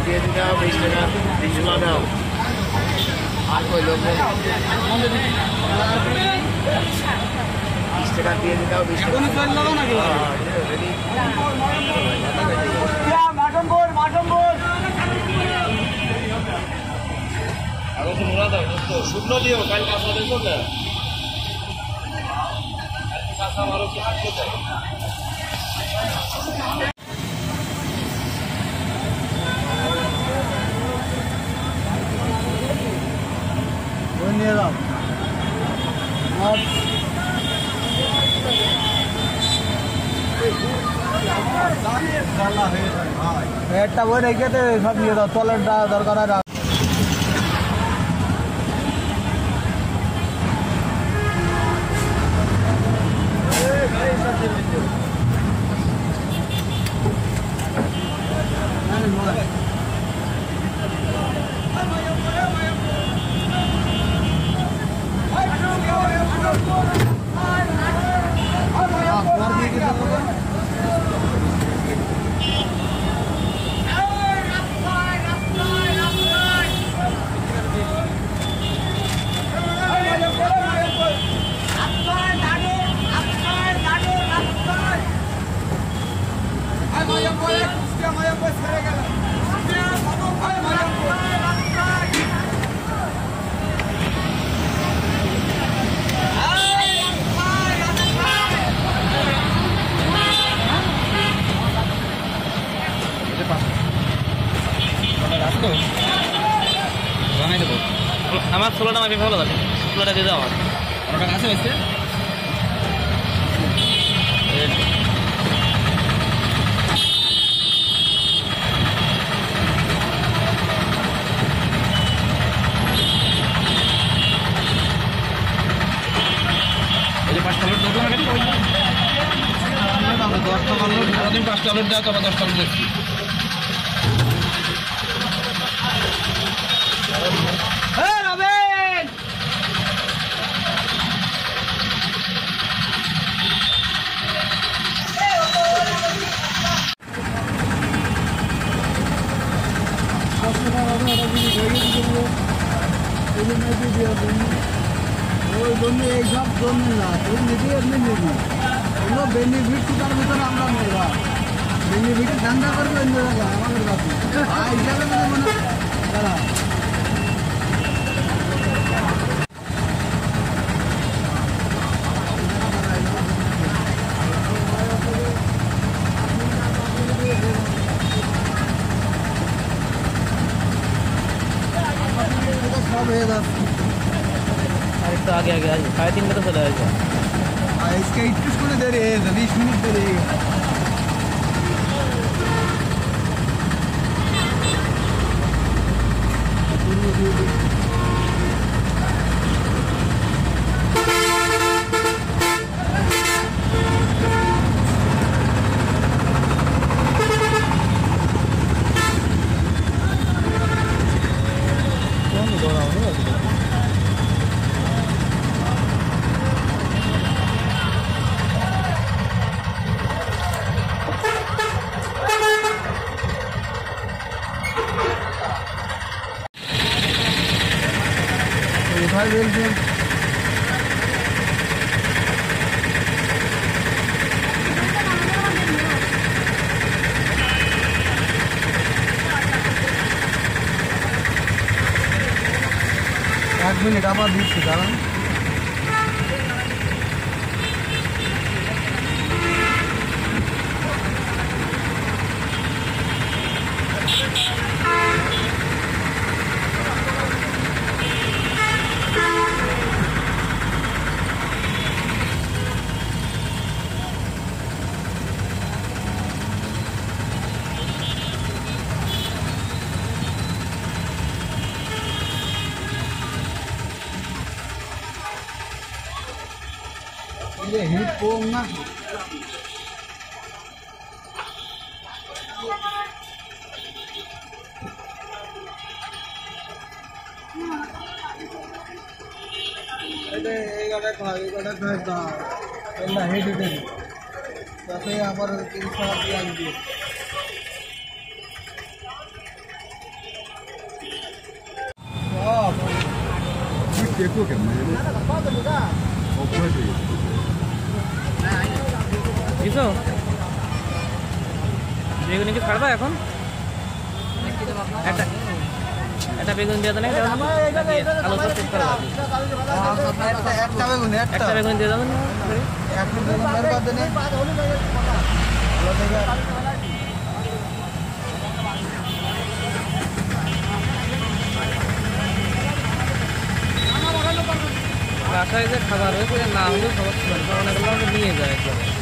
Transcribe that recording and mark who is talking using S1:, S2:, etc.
S1: পেঁয়াজি দাও, 20 টাকা ছোলা দাও। আর কই লোক 20 টাকা পেঁয়াজি দাও, 20 টাকা রেডি। মাটন বল আরো মোড়া দাও, শুকনো দিও, কাল কাঁচা দেখো না, কাঁচা মারো কি হাঁটতে চাই। নিয়ে যাও একটা বই রেখে সব নিয়ে দাও, তলের দরকার হয়। আমার ছোলাটা মাপি ভালো লাগে, ছোলাটা দিয়ে দাও। আমার টাকা আছে বেশি পাঁচটা লোট দেখলাম, 10টা লোট, তুমি 5টা লোট দাও, তবে 10টা লোট দেখছি। এইসব জন্য না, তুমি নিবি এমনি নিবি, এগুলো বেনিফিট তার ভিতরে আমরা নেবা, বেনিফিটের ধান্দা করবে আমাদের কাছে হিসাবে মনে তারা সব হয়ে যাচ্ছে। तो आगे आगे आज 3:30 तो चला जाएगा। इसका इतनी स्कूल देरी है, 20 मिनट देरी है। भाई बिल्कुल एक मिनट आबाद बीच से डाला ये हिट पोम ना এই গাড়ি খাওয়া এটা হিট দিতে তাতে আবার 300 টাকা দিয়ে একটু কেমন
S2: কিছু বেগুনি কি ছাড়বা এখন একটা বেগুন দিয়ে দেন আলু সব ঠিক করবা একটা বেগুন দিয়ে দেবেন বাসায় যে খাবার হয়েছে না হলে সমস্যা অনেকগুলো নিয়ে যায়